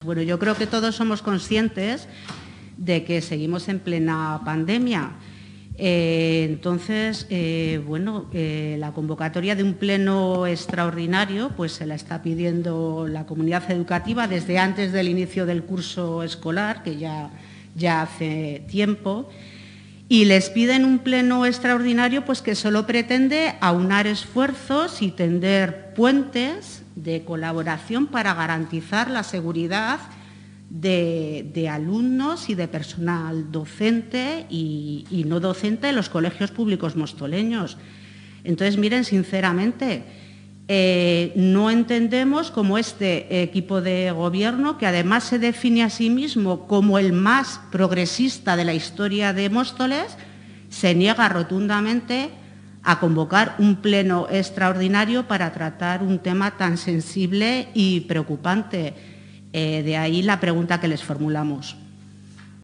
Bueno, yo creo que todos somos conscientes de que seguimos en plena pandemia. La convocatoria de un pleno extraordinario pues se la está pidiendo la comunidad educativa desde antes del inicio del curso escolar, que ya hace tiempo, y les piden un pleno extraordinario pues que solo pretende aunar esfuerzos y tender puentes de colaboración para garantizar la seguridad de alumnos y de personal docente y no docente de los colegios públicos mostoleños. Entonces, miren, sinceramente, no entendemos cómo este equipo de Gobierno, que además se define a sí mismo como el más progresista de la historia de Móstoles, se niega rotundamente a convocar un pleno extraordinario para tratar un tema tan sensible y preocupante. De ahí la pregunta que les formulamos.